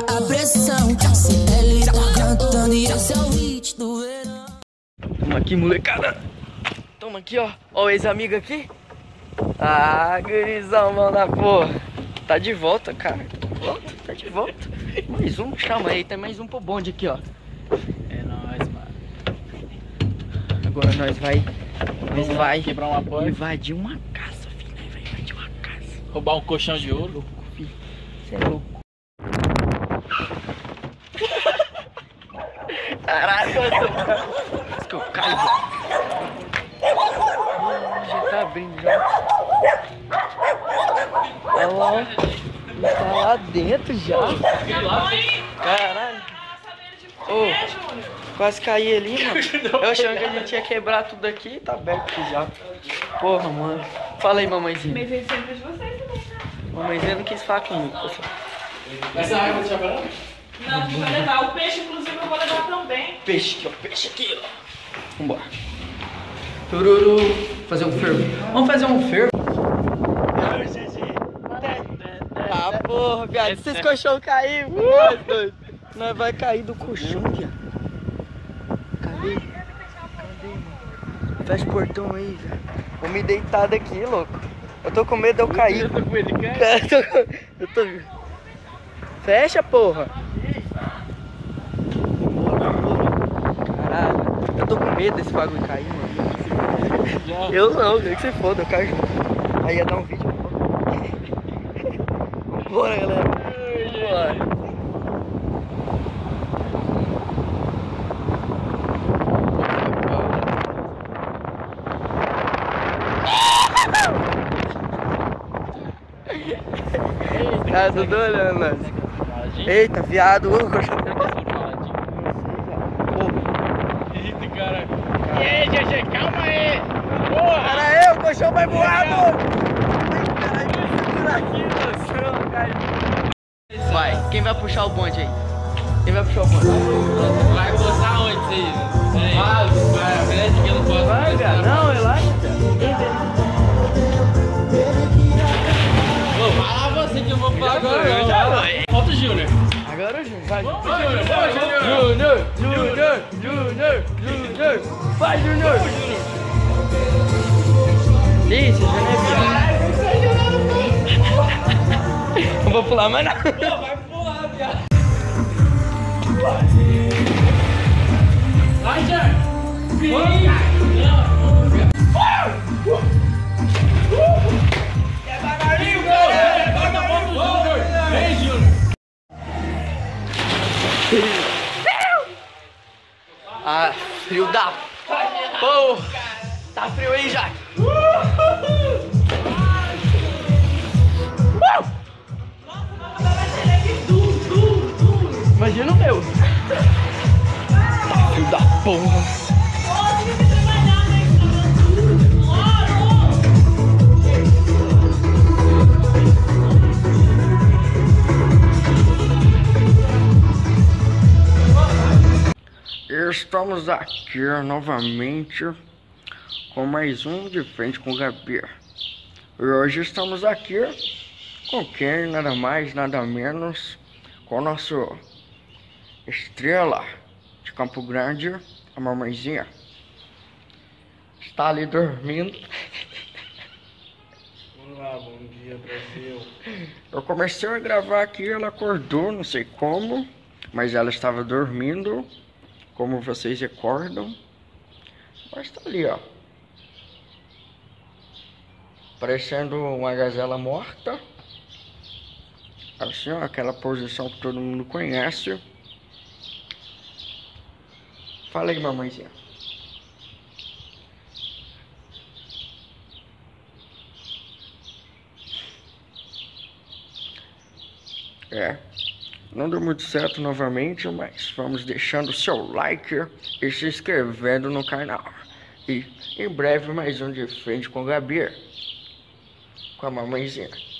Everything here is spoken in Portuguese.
a pressão. CL tá cantando e esse é o hit do verão. Toma aqui, molecada. Toma aqui, ó. Ó o ex-amigo aqui. Ah, gurizão, mão da porra. Tá de volta, cara. Tá de volta. Mais um, chama aí. Tem mais um pro bonde aqui, ó. É nóis, mano. Agora nós vai quebrar uma porta. Invadir uma casa, filho. Vai invadir uma casa. Roubar um colchão de ouro. Louco, filho. Você é louco. Caralho, nossa. Que eu caio. Já tá abrindo já. Olha lá, ó. Tá lá dentro já. Caralho. Ô, quase caí ali, mano. Eu achando que a gente ia quebrar tudo aqui. Tá aberto aqui já. Porra, mano. Fala aí, mamãezinha. Mas ele sempre de vocês também, tá? Mamãezinha não quis falar comigo, pessoal. Essa água deixa pra lá? Não, a gente vai levar. O peixe, inclusive, eu vou levar também. Peixe aqui, ó. Peixe aqui, ó. Vambora. Tururu. Fazer um fervo. Vamos fazer um fervo. Ah, porra, viado. Se esse colchão cair, mano, doido. Nós vai cair do colchão, viado. Cadê? Cadê, mano? Fecha o portão aí, velho. Vou me deitar daqui, louco. Eu tô com medo de eu cair. Eu tô com medo de cair? Eu tô... Fecha, porra. Caralho. Eu tô com medo desse bagulho cair, mano. Eu não, quer que você foda, eu caio junto. Aí ia dar um vídeo. Bora, galera. Bora. Tá tudo olhando nós. Eita, viado. Eita, cara. E aí, GG, calma aí. Porra. Cara, aí, o colchão vai voar, mano. Caralho, aqui no chão, cara. Vai, quem vai puxar o bonde aí? Quem vai puxar o bonde? Vai gozar onde isso aí? Vai, parece que eu não posso. Vai, cara. Não, relaxa, Vai lá você que eu vou falar agora. Já vai. Falta o Júnior. Agora o Júnior, vai. Júnior. Vai, Júnior. Ih, você já não é viado. Não vou pular mais não. Vai pular, viado. Vai, Júnior. Vem, Júnior. Ah, frio da porra. Tá frio aí, Jaque? Imagina o meu. Tá frio da porra. Estamos aqui novamente com mais um De Frente com o Gabi. E hoje estamos aqui com quem? Nada mais, nada menos com o nosso estrela de Campo Grande, a mamãezinha. Está ali dormindo. Olá, bom dia, Brasil. Eu comecei a gravar aqui, ela acordou, não sei como, mas ela estava dormindo. Como vocês recordam, mas tá ali, ó, parecendo uma gazela morta, assim, ó, aquela posição que todo mundo conhece. Fala aí, mamãezinha. Não deu muito certo novamente, mas vamos deixando o seu like e se inscrevendo no canal. E em breve mais um De Frente com o Gabi, com a mamãezinha.